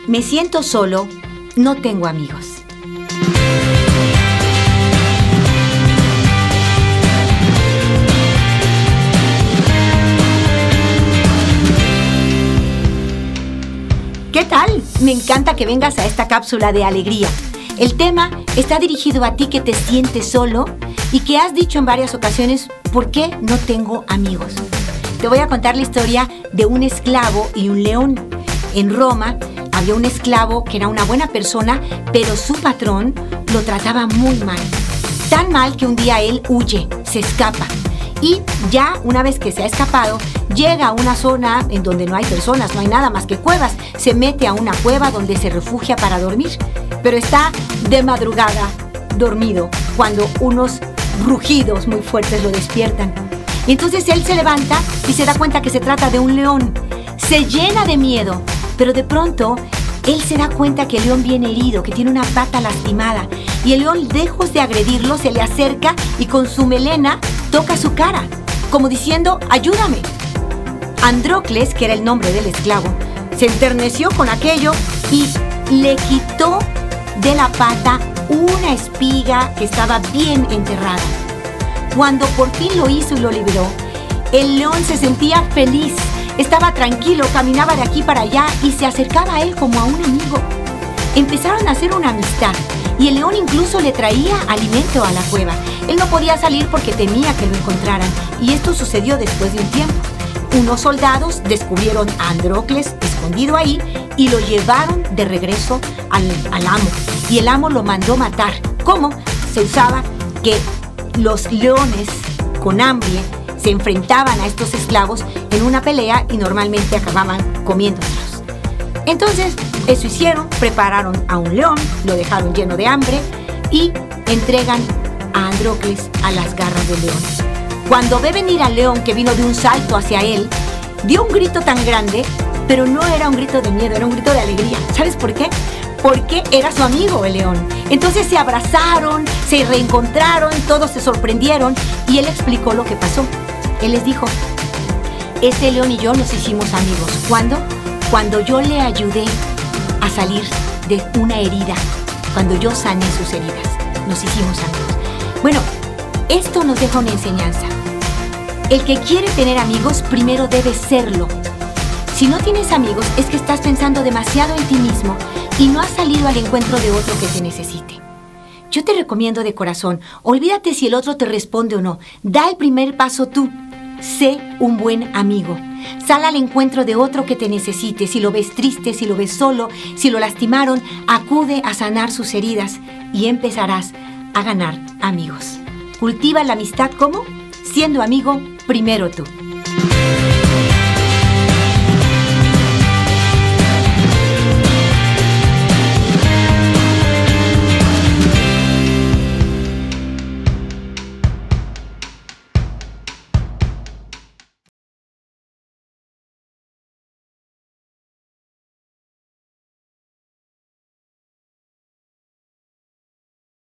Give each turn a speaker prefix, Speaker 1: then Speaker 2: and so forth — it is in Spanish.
Speaker 1: Me siento solo, no tengo amigos. ¿Qué tal? Me encanta que vengas a esta cápsula de alegría. El tema está dirigido a ti que te sientes solo y que has dicho en varias ocasiones, ¿por qué no tengo amigos? Te voy a contar la historia de un esclavo y un león. En Roma había un esclavo que era una buena persona, pero su patrón lo trataba muy mal. Tan mal que un día él huye, se escapa. Y ya una vez que se ha escapado, llega a una zona en donde no hay personas, no hay nada más que cuevas. Se mete a una cueva donde se refugia para dormir. Pero está de madrugada, dormido, cuando unos rugidos muy fuertes lo despiertan. Y entonces él se levanta y se da cuenta que se trata de un león. Se llena de miedo, pero de pronto él se da cuenta que el león viene herido, que tiene una pata lastimada. Y el león, lejos de agredirlo, se le acerca y con su melena toca su cara, como diciendo, ayúdame. Andrócles, que era el nombre del esclavo, se enterneció con aquello y le quitó de la pata una espiga que estaba bien enterrada. Cuando por fin lo hizo y lo liberó, el león se sentía feliz, estaba tranquilo, caminaba de aquí para allá y se acercaba a él como a un amigo. Empezaron a hacer una amistad y el león incluso le traía alimento a la cueva. Él no podía salir porque temía que lo encontraran y esto sucedió después de un tiempo. Unos soldados descubrieron a Andrócles escondido ahí y lo llevaron de regreso al amo. Y el amo lo mandó matar. ¿Cómo? Se usaba que los leones con hambre se enfrentaban a estos esclavos en una pelea y normalmente acababan comiéndoselos. Entonces, eso hicieron, prepararon a un león, lo dejaron lleno de hambre y entregan a Andrócles a las garras del león. Cuando ve venir al león que vino de un salto hacia él, dio un grito tan grande, pero no era un grito de miedo, era un grito de alegría. ¿Sabes por qué? Porque era su amigo el león. Entonces se abrazaron, se reencontraron, todos se sorprendieron y él explicó lo que pasó. Él les dijo, este león y yo nos hicimos amigos. ¿Cuándo? Cuando yo le ayudé a salir de una herida, cuando yo sané sus heridas, nos hicimos amigos. Bueno, esto nos deja una enseñanza. El que quiere tener amigos, primero debe serlo. Si no tienes amigos, es que estás pensando demasiado en ti mismo y no has salido al encuentro de otro que te necesite. Yo te recomiendo de corazón, olvídate si el otro te responde o no. Da el primer paso tú. Sé un buen amigo. Sal al encuentro de otro que te necesite. Si lo ves triste, si lo ves solo, si lo lastimaron, acude a sanar sus heridas y empezarás a ganar amigos. Cultiva la amistad, ¿cómo? Siendo amigo primero tú.